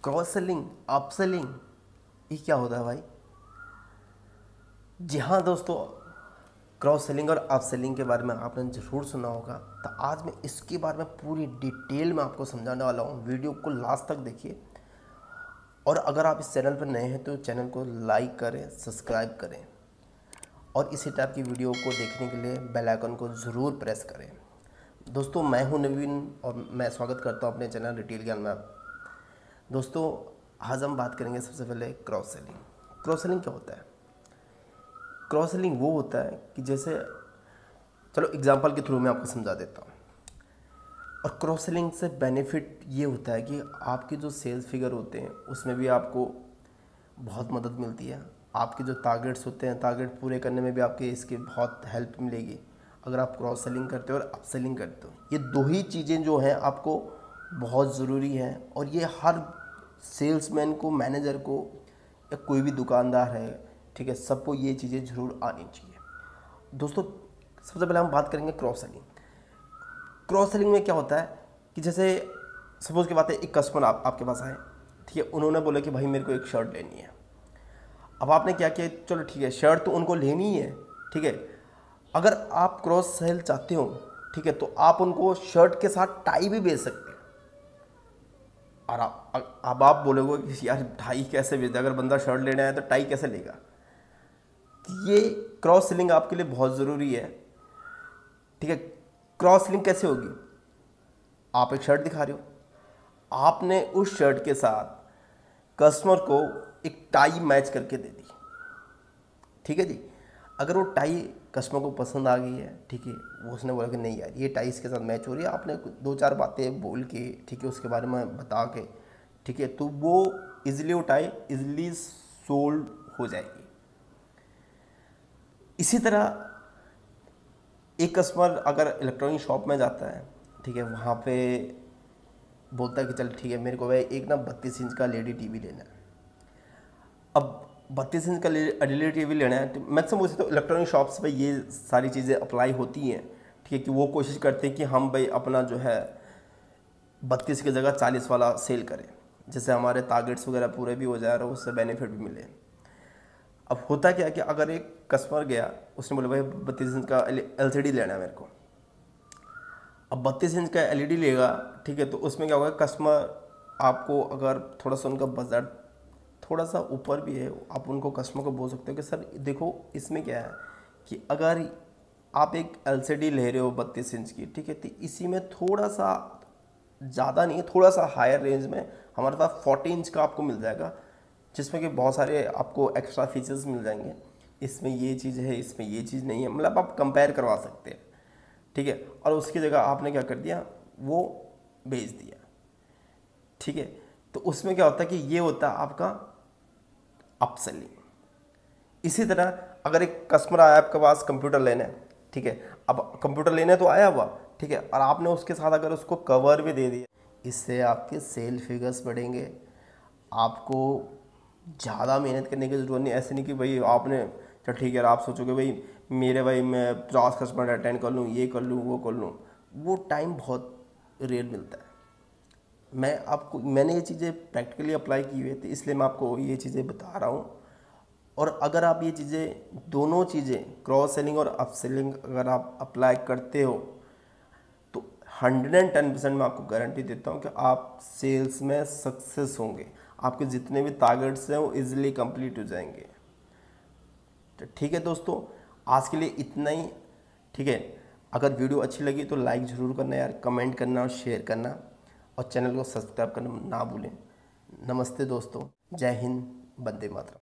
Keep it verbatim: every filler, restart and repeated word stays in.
Cross selling, upselling, ये क्या होता है भाई? जी हाँ दोस्तों, क्रॉस सेलिंग और अपसेलिंग के बारे में आपने ज़रूर सुना होगा। तो आज मैं इसके बारे में पूरी डिटेल में आपको समझाने वाला हूँ। वीडियो को लास्ट तक देखिए, और अगर आप इस चैनल पर नए हैं तो चैनल को लाइक करें, सब्सक्राइब करें, और इसी टाइप की वीडियो को देखने के लिए बेल आइकन को ज़रूर प्रेस करें। दोस्तों, मैं हूं नवीन और मैं स्वागत करता हूं अपने चैनल रिटेल ज्ञान में। दोस्तों, आज हम बात करेंगे सबसे पहले क्रॉस सेलिंग। क्रॉस सेलिंग क्या होता है? क्रॉस सेलिंग वो होता है कि जैसे, चलो एग्जांपल के थ्रू मैं आपको समझा देता हूँ। और क्रॉस सेलिंग से बेनिफिट ये होता है कि आपके जो सेल्स फिगर होते हैं उसमें भी आपको बहुत मदद मिलती है। आपके जो टारगेट्स होते हैं, टारगेट पूरे करने में भी आपके इसकी बहुत हेल्प मिलेगी अगर आप क्रॉस सेलिंग करते हो और अप सेलिंग करते हो। ये दो ही चीज़ें जो हैं आपको बहुत ज़रूरी हैं, और ये हर सेल्समैन को, मैनेजर को, या कोई भी दुकानदार है, ठीक है, सबको ये चीज़ें ज़रूर आनी चाहिए। दोस्तों, सबसे पहले हम बात करेंगे क्रॉस सेलिंग। क्रॉस सेलिंग में क्या होता है कि जैसे सपोज़ की बात है, एक कस्टमर आप आपके पास आए, ठीक है, उन्होंने बोला कि भाई मेरे को एक शर्ट लेनी है। अब आपने क्या किया, चलो ठीक है, शर्ट तो उनको लेनी है, ठीक है। अगर आप क्रॉस सेल चाहते हो, ठीक है, तो आप उनको शर्ट के साथ टाई भी बेच सकते हैं। और आप, अब आप बोलोगे कि यार टाई कैसे बेचते, अगर बंदा शर्ट लेना है तो टाई कैसे लेगा? ये क्रॉस सेलिंग आपके लिए बहुत ज़रूरी है, ठीक है। क्रॉस सेलिंग कैसे होगी? आप एक शर्ट दिखा रहे हो, आपने उस शर्ट के साथ कस्टमर को एक टाई मैच करके दे दी, ठीक है जी। अगर वो टाई कस्टमर को पसंद आ गई है, ठीक है, वो उसने बोला कि नहीं यार ये टाई इसके साथ मैच हो रही है, आपने दो चार बातें बोल के, ठीक है, उसके बारे में बता के, ठीक है, तो वो इजीली वो टाई इजीली सोल्ड हो जाएगी। इसी तरह एक कस्टमर अगर इलेक्ट्रॉनिक शॉप में जाता है, ठीक है, वहाँ पे बोलता है कि चल ठीक है, मेरे को भाई एक ना बत्तीस इंच का एल ई डी टीवी लेना है। अब बत्तीस इंच का एल ई डी टीवी लेना है, मैक्सिमम उसे तो इलेक्ट्रॉनिक शॉप्स पे ये सारी चीज़ें अप्लाई होती हैं, ठीक है, कि वो कोशिश करते हैं कि हम भाई अपना जो है बत्तीस की जगह चालीस वाला सेल करें, जिससे हमारे टारगेट्स वगैरह पूरे भी हो जाए और उससे बेनिफिट भी मिले। अब होता क्या है कि अगर एक कस्टमर गया, उसने बोला भाई बत्तीस इंच का एल सी डी लेना है मेरे को। अब बत्तीस इंच का एल ई डी लेगा, ठीक है, तो उसमें क्या होगा, कस्टमर आपको अगर थोड़ा सा उनका बजट थोड़ा सा ऊपर भी है, आप उनको कस्टमर को बोल सकते हो कि सर देखो इसमें क्या है कि अगर आप एक एल सी डी ले रहे हो बत्तीस इंच की, ठीक है, तो इसी में थोड़ा सा ज़्यादा नहीं, थोड़ा सा हायर रेंज में हमारे पास फोर्टी इंच का आपको मिल जाएगा, जिसमें कि बहुत सारे आपको एक्स्ट्रा फीचर्स मिल जाएंगे। इसमें ये चीज़ है, इसमें ये चीज़ नहीं है, मतलब आप कंपेयर करवा सकते हैं, ठीक है। और उसकी जगह आपने क्या कर दिया, वो भेज दिया, ठीक है। तो उसमें क्या होता है कि ये होता है आपका अपसेलिंग। इसी तरह अगर एक कस्टमर आया आपके पास कंप्यूटर लेने, ठीक है, अब कंप्यूटर लेने तो आया हुआ, ठीक है, और आपने उसके साथ अगर उसको कवर भी दे दिया, इससे आपके सेल फिगर्स बढ़ेंगे। आपको ज़्यादा मेहनत करने की ज़रूरत नहीं। ऐसे नहीं कि भाई आपने, चल ठीक है, आप सोचोगे भाई मेरे भाई मैं पचास कस्टमर अटेंड कर लूँ, ये कर लूँ, वो कर लूँ, वो टाइम बहुत रेयर मिलता है। मैं आपको, मैंने ये चीज़ें प्रैक्टिकली अप्लाई की हुई है, तो इसलिए मैं आपको ये चीज़ें बता रहा हूँ। और अगर आप ये चीज़ें, दोनों चीज़ें, क्रॉस सेलिंग और अप सेलिंग अगर आप अप्लाई करते हो, तो हंड्रेड एंड टेन परसेंट मैं आपको गारंटी देता हूँ कि आप सेल्स में सक्सेस होंगे। आपके जितने भी टारगेट्स हैं वो इजीली कंप्लीट हो जाएंगे। तो ठीक है दोस्तों, आज के लिए इतना ही, ठीक है। अगर वीडियो अच्छी लगी तो लाइक ज़रूर करना यार, कमेंट करना और शेयर करना, और चैनल को सब्सक्राइब करना ना भूलें। नमस्ते दोस्तों, जय हिंद, वंदे मातरम।